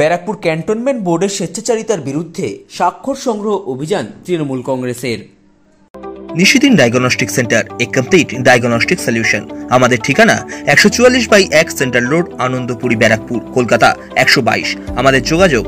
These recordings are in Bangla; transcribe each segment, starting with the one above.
ব্যারাকপুর ক্যান্টনমেন্ট বোর্ডের স্বেচ্ছাচারিতার বিরুদ্ধে স্বাক্ষর সংগ্রহ অভিযান তৃণমূল কংগ্রেসের। Nishidin diagnostic centre, a complete diagnostic solution. আমাদের ঠিকানা 144/1 সেন্ট্রাল রোড, আনন্দপুরি, ব্যারাকপুর, কলকাতা 122। আমাদের যোগাযোগ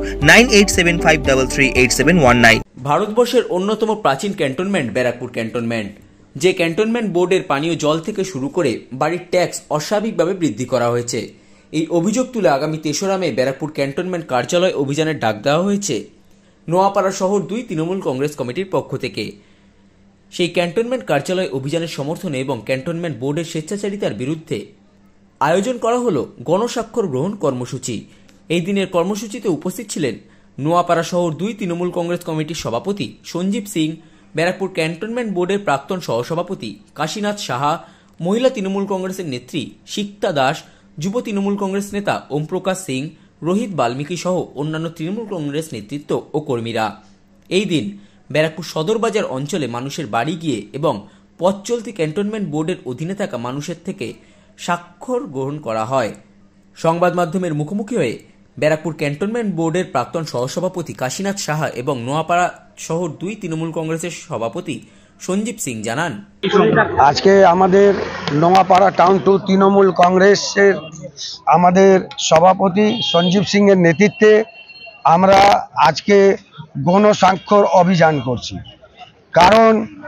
9875338719। ভারতবর্ষের অন্যতম প্রাচীন ক্যান্টনমেন্ট ব্যারাকপুর ক্যান্টনমেন্ট, যে ক্যান্টনমেন্ট বোর্ডের পানীয় জল থেকে শুরু করে বাড়ির ট্যাক্স অস্বাভাবিকভাবে বৃদ্ধি করা হয়েছে। এই অভিযোগ তুলে আগামী 3রা মে ব্যারাকপুর ক্যান্টনমেন্ট কার্যালয় অভিযানের ডাক দেওয়া হয়েছে নোয়াপাড়া শহর 2 তৃণমূল কংগ্রেস কমিটির পক্ষ থেকে। সেই ক্যান্টনমেন্ট কার্যালয় অভিযানের সমর্থনে এবং ক্যান্টনমেন্ট বোর্ডের স্বেচ্ছাচারিতার বিরুদ্ধে আয়োজন করা হলো গণস্বাক্ষর গ্রহণ কর্মসূচি। এই দিনের কর্মসূচিতে উপস্থিত ছিলেন নোয়াপাড়া শহর 2 তৃণমূল কংগ্রেস কমিটির সভাপতি সঞ্জীব সিং, ব্যারাকপুর ক্যান্টনমেন্ট বোর্ডের প্রাক্তন সহসভাপতি কাশীনাথ সাহা, মহিলা তৃণমূল কংগ্রেসের নেত্রী সিক্তা দাস, যুব তৃণমূল কংগ্রেস নেতা ওমপ্রকাশ সিং, রোহিত বাল্মীকি সহ অন্যান্য তৃণমূল কংগ্রেস নেতৃত্ব ও কর্মীরা। এই দিন ব্যারাকপুর সদর বাজার অঞ্চলে মানুষের বাড়ি গিয়ে এবং পথ চলতি ক্যান্টনমেন্ট বোর্ডের অধীনে থাকা মানুষের থেকে স্বাক্ষর গ্রহণ করা হয়। সংবাদ মাধ্যমের মুখোমুখি হয়ে ব্যারাকপুর ক্যান্টনমেন্ট বোর্ডের প্রাক্তন সহসভাপতি কাশীনাথ সাহা এবং নোয়াপাড়া শহর 2 তৃণমূল কংগ্রেসের সভাপতি সঞ্জীব সিং জানান, আজকে আমাদের নোয়াপাড়া টাউন 2 তৃণমূল কংগ্রেসের আমাদের সভাপতি সঞ্জীব সিং এর নেতৃত্বে আমরা আজকে গণস্বাক্ষর অভিযান করছি। কারণ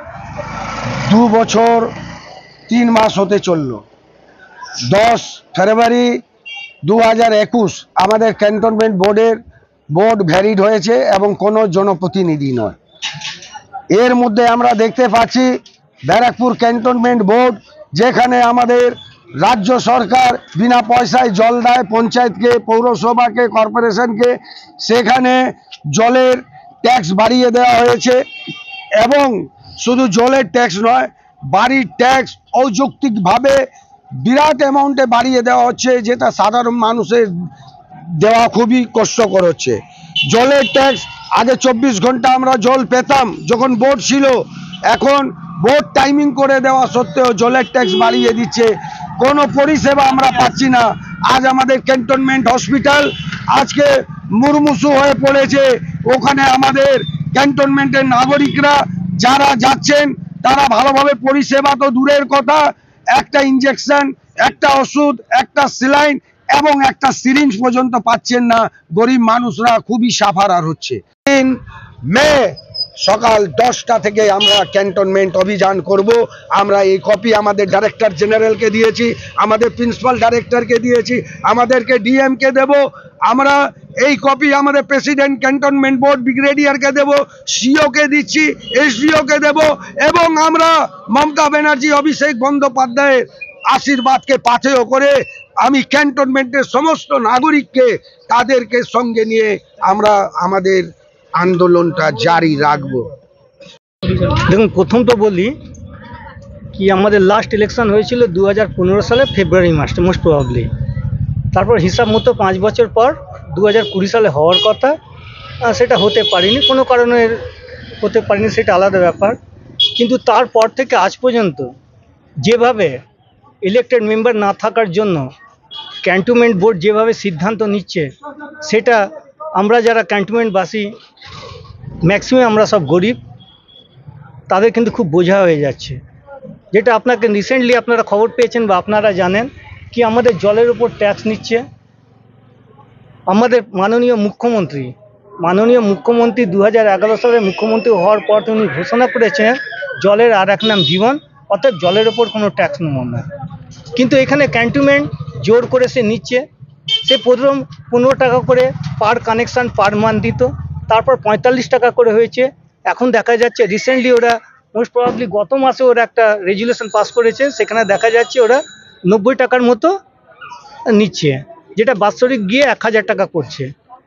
2 বছর 3 মাস হতে চলল। 10 ফেব্রুয়ারি 2021 আমাদের ক্যান্টনমেন্ট বোর্ড ভ্যালিড হয়েছে এবং কোনো জনপ্রতিনিধি নয়। এর মধ্যে আমরা দেখতে পাচ্ছি ব্যারাকপুর ক্যান্টনমেন্ট বোর্ড, যেখানে আমাদের রাজ্য সরকার বিনা পয়সায় জল দেয় পঞ্চায়েতকে, পৌরসভাকে, কর্পোরেশনকে, সেখানে জলের ট্যাক্স বাড়িয়ে দেওয়া হয়েছে। এবং শুধু জলের ট্যাক্স নয়, বাড়ির ট্যাক্স অযৌক্তিকভাবে বিরাট অ্যামাউন্টে বাড়িয়ে দেওয়া হচ্ছে, যেটা সাধারণ মানুষের দেওয়া খুবই কষ্টকর হচ্ছে। জলের ট্যাক্স আগে 24 ঘন্টা আমরা জল পেতাম যখন বোর্ড ছিল, এখন বোর্ড টাইমিং করে দেওয়া সত্ত্বেও জলের ট্যাক্স বাড়িয়ে দিচ্ছে। কোনো পরিষেবা আমরা পাচ্ছি না। আজ আমাদের ক্যান্টনমেন্ট হসপিটাল আজকে মুরমুসু হয়ে পড়েছে। ওখানে আমাদের ক্যান্টনমেন্টের নাগরিকরা যারা যাচ্ছেন তারা ভালোভাবে পরিষেবা তো দূরের কথা, একটা ইঞ্জেকশন, একটা ওষুধ, একটা স্যালাইন এবং একটা সিরিঞ্জ পর্যন্ত পাচ্ছেন না। গরিব মানুষরা খুবই সাফারার হচ্ছে। 3 মে সকাল 10টা থেকে আমরা ক্যান্টনমেন্ট অভিযান করব। আমরা এই কপি আমাদের ডাইরেক্টর জেনারেলকে দিয়েছি, আমাদের প্রিন্সিপাল ডাইরেক্টরকে দিয়েছি, আমাদেরকে ডিএমকে দেব। আমরা এই কপি আমাদের প্রেসিডেন্ট ক্যান্টনমেন্ট বোর্ড ব্রিগেডিয়ারকে দেব, সিওকে দিচ্ছি, এসডিওকে দেব। এবং আমরা মমতা ব্যানার্জি, অভিষেক বন্দ্যোপাধ্যায়ের আশীর্বাদকে পাথেয় করে আমি ক্যান্টনমেন্টের সমস্ত নাগরিককে তাদেরকে সঙ্গে নিয়ে আমরা আমাদের আন্দোলনটা জারি রাখব। দেখুন, প্রথম তো বলি কি আমাদের লাস্ট ইলেকশন হয়েছিল 2015 সালে ফেব্রুয়ারি মাসে মোস্ট প্রবাবলি। তারপর হিসাব মতো 5 বছর পর 2020 সালে হওয়ার কথা, সেটা হতে পারেনি, কোনো কারণে হতে পারেনি, সেটা আলাদা ব্যাপার। কিন্তু তারপর থেকে আজ পর্যন্ত যেভাবে ইলেক্টেড মেম্বার না থাকার জন্য ক্যান্টনমেন্ট বোর্ড যেভাবে সিদ্ধান্ত নিচ্ছে, সেটা আমরা যারা ক্যান্টনমেন্টবাসী ম্যাক্সিমাম আমরা সব গরিব, তাদের কিন্তু খুব বোঝা হয়ে যাচ্ছে। যেটা আপনাকে রিসেন্টলি আপনারা খবর পেয়েছেন বা আপনারা জানেন কি আমাদের জলের উপর ট্যাক্স নিচ্ছে। আমাদের মাননীয় মুখ্যমন্ত্রী 2011 সালে মুখ্যমন্ত্রী হওয়ার পর উনি ঘোষণা করেছেন জলের আর এক নাম জীবন, অর্থাৎ জলের ওপর কোনো ট্যাক্স নেব না। কিন্তু এখানে ক্যান্টনমেন্ট জোর করে সে নিচ্ছে। সে প্রথম 15 টাকা করে পার কানেকশান পার মান্থ দিত, তারপর 45 টাকা করে হয়েছে। এখন দেখা যাচ্ছে রিসেন্টলি ওরা মোস্ট প্রবাবলি গত মাসে ওরা একটা রেজুলেশন পাস করেছে, সেখানে দেখা যাচ্ছে ওরা 90 টাকার মতো নিচ্ছে, যেটা বাৎসরিক গিয়ে 1000 টাকা করছে।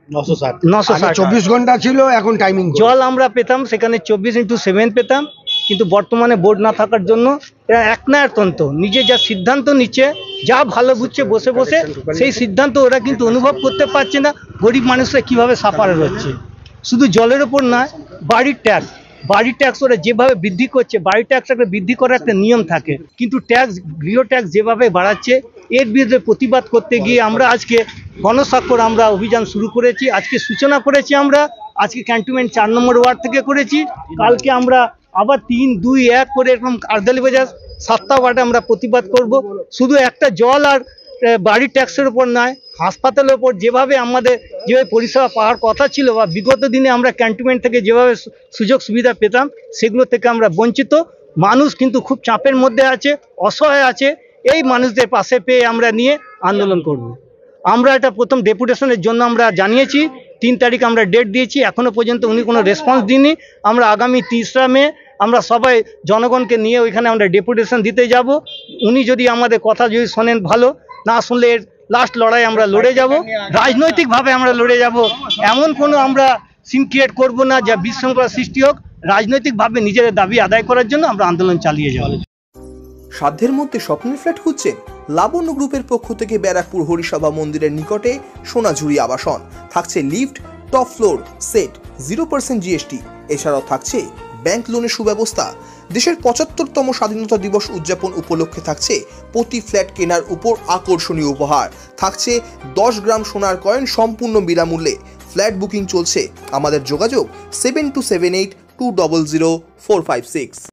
960 24 ঘন্টা ছিল, এখন টাইমিং। জল আমরা পেতাম সেখানে 24/7 পেতাম, কিন্তু বর্তমানে বোর্ড না থাকার জন্য এরা একনায়কতন্ত্র নিজে যা সিদ্ধান্ত নিচ্ছে, যা ভালো বুঝছে বসে বসে সেই সিদ্ধান্ত ওরা কিন্তু অনুভব করতে পারছে না গরিব মানুষরা কীভাবে সাফার হচ্ছে। শুধু জলের ওপর নয়, বাড়ির ট্যাক্স ওরা যেভাবে বৃদ্ধি করছে, বাড়ির ট্যাক্স একটা বৃদ্ধি করার একটা নিয়ম থাকে, কিন্তু গৃহ ট্যাক্স যেভাবে বাড়াচ্ছে, এর বিরুদ্ধে প্রতিবাদ করতে গিয়ে আমরা আজকে গণস্বাক্ষর আমরা অভিযান শুরু করেছি। আজকে সূচনা করেছি আমরা, আজকে ক্যান্টনমেন্ট 4 নম্বর ওয়ার্ড থেকে করেছি। কালকে আমরা আবার 3, 2, 1 করে এরকম আর্দালি বাজার 7টা ওয়ার্ডে আমরা প্রতিবাদ করব। শুধু একটা জল আর বাড়ির ট্যাক্সের উপর নয়, হাসপাতালের উপর যেভাবে আমাদের যেভাবে পরিষেবা পাওয়ার কথা ছিল বা বিগত দিনে আমরা ক্যান্টনমেন্ট থেকে যেভাবে সুযোগ সুবিধা পেতাম সেগুলো থেকে আমরা বঞ্চিত। মানুষ কিন্তু খুব চাপের মধ্যে আছে, অসহায় আছে। এই মানুষদের পাশে পেয়ে আমরা নিয়ে আন্দোলন করব। আমরা এটা প্রথম ডেপুটেশনের জন্য আমরা জানিয়েছি, 3 তারিখ আমরা ডেট দিয়েছি, এখনও পর্যন্ত উনি কোনো রেসপন্স দিননি। আমরা আগামী 3রা মে আমরা সবাই জনগণকে নিয়ে ওইখানে আমরা ডেপুটেশন দিতে যাব। উনি যদি আমাদের কথা যদি শোনেন ভালো, না শুনলে এর লাস্ট লড়াই আমরা লড়ে যাব, রাজনৈতিকভাবে আমরা লড়ে যাব। এমন কোনো আমরা সিন ক্রিয়েট করবো না যা বিশৃঙ্খলা সৃষ্টি হোক। রাজনৈতিকভাবে নিজেদের দাবি আদায় করার জন্য আমরা আন্দোলন চালিয়ে যাব। সাধ্যের মধ্যে স্বপ্নের ফ্ল্যাট খুঁজছেন? লাবণ্য গ্রুপের পক্ষ থেকে ব্যারাকপুর হরিসভা মন্দিরের নিকটে সোনাঝুরি আবাসন। থাকছে lift, top floor, set, 0% GST। এছাড়াও থাকছে ব্যাংক লোনের সুব্যবস্থা। দেশের 75তম স্বাধীনতা দিবস উদযাপন উপলক্ষে থাকছে প্রতি ফ্ল্যাট কেনার উপর আকর্ষণীয় উপহার। থাকছে 10 গ্রাম সোনার কয়েন সম্পূর্ণ বিনামূল্যে। ফ্ল্যাট বুকিং চলছে। আমাদের যোগাযোগ 7278 200 456।